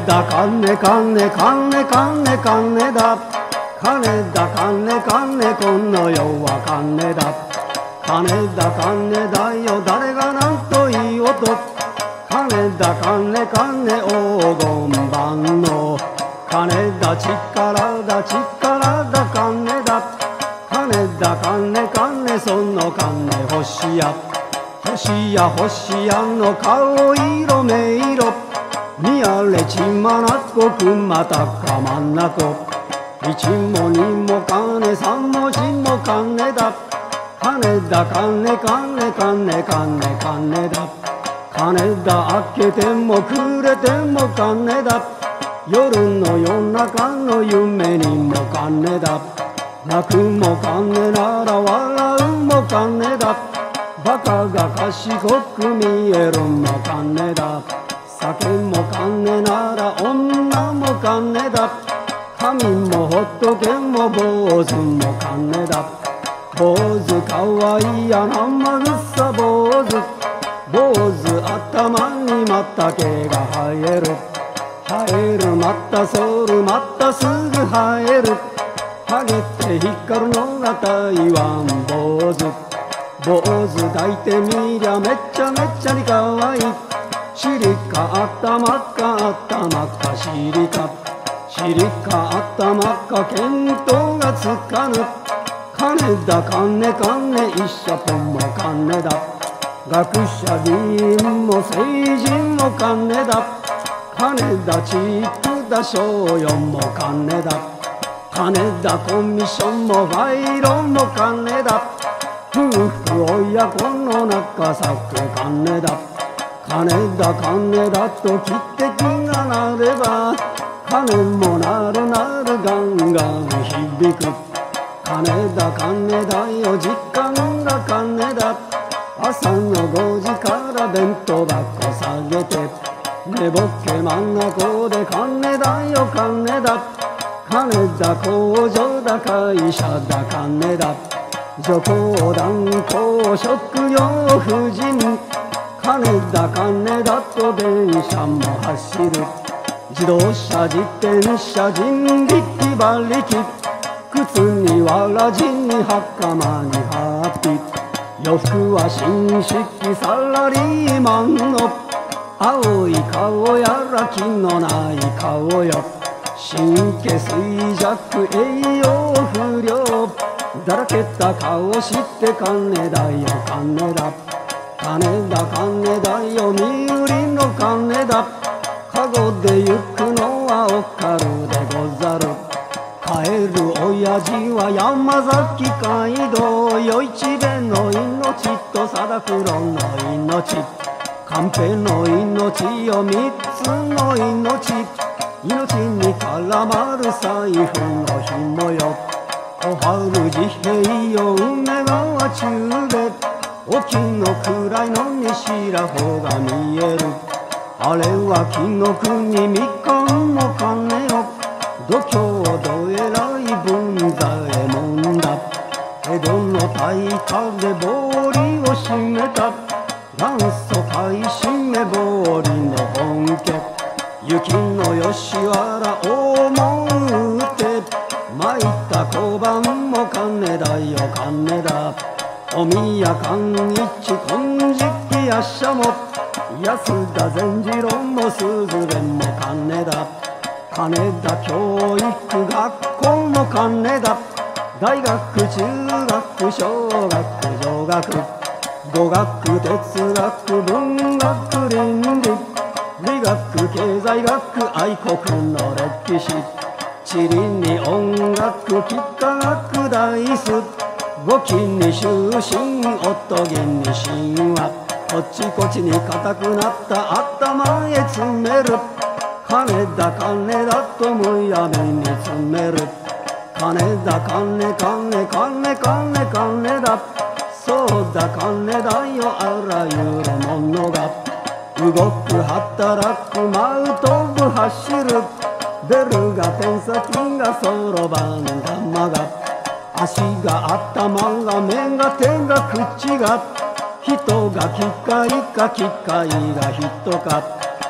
だ金金金金金だ金だ金金この世は金だ金だ金だよ誰が何と言おうと金だ金金黄金万能金だ力だ力だ金だ金だ金金その金星や星や星やの顔色目色見やれちまなこくまたかまんなこ一も二も金三も四も金だ金だ金金金金金だ金だ明けても暮れても金だ夜の夜中の夢にも金だ泣くも金なら笑うも金だバカが賢く見えるも金だ酒も金なら女も金だ神も仏も坊主も金だ坊主かわいいや生臭坊主坊主頭にまた毛が生える生えるまた剃るまたすぐ生えるハゲて光るのが台湾坊主坊主抱いてみりゃめっちゃめっちゃにかわいい尻か頭か頭か尻か尻か頭か見当がつかぬ金だ金金一社分も金だ学者議員も成人も金だ金だチップだ賞与も金だ金だコミッションもファイロンも金だ夫婦親子の中咲く金だ金だ金だと汽笛が鳴れば金も鳴る鳴るガンガン響く金だ金だよ時間が金だ朝の5時から弁当箱下げて寝ぼけ漫画校で金だよ金だ金だ工場だ会社だ金だ女工団高職業婦人金だ金だと電車も走る自動車自転車人力馬力靴にわらじに袴にハッピ洋服は紳士サラリーマンの青い顔やら気のない顔よ神経衰弱栄養不良だらけた顔して金だよ金だ金だ金だよ身売りの金だカゴで行くのはおかるでござる帰る親父は山崎街道よいちべの命と貞九郎の命寛平の命よ三つの命命に絡まる財布の紐よ小春治平よ梅川中で沖の暗いのに白穂が見えるあれは紀の国みかんの金よ度胸どえらい文左衛門だ江戸の大火で暴利を締めた元祖買い占め暴利の本家雪の吉原大門打て参った小判も金だよ金だお宮寛一金色夜叉も安田善次郎も鈴蓮も金だ金だ教育学校も金だ大学中学小学女学語学哲学文学倫理理学経済学愛国の歴史地理に音楽幾何学大数簿記に修身おとぎに神話こっちこっちに硬くなった頭へ詰める金だ金だとむやみに詰める金だ金金金金金だそうだ金だよあらゆるものが動く働く舞う飛ぶ走るベルがペン先がそろばん玉が足が頭が目が手が口が人が機械か機械が人か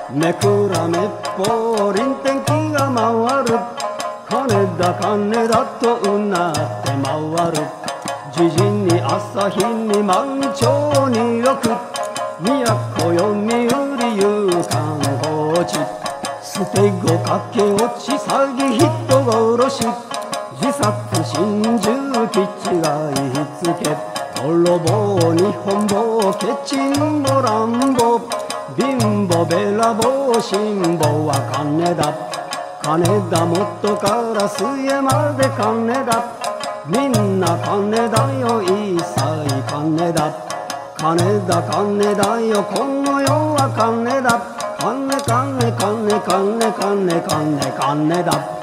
めくらめっぽりん天気が回る金だ金だとうなって回る時事に朝日に満潮によく都よみうり夕刊放置捨て子駆け落ち詐欺人殺し自殺心中気違いつけ泥棒日本棒ケチンボ乱暴貧乏べらぼう辛抱は金だ金だもっとから末まで金だみんな金だよ一切金だ金だ金だよこの世は金だ金金金金金金金だ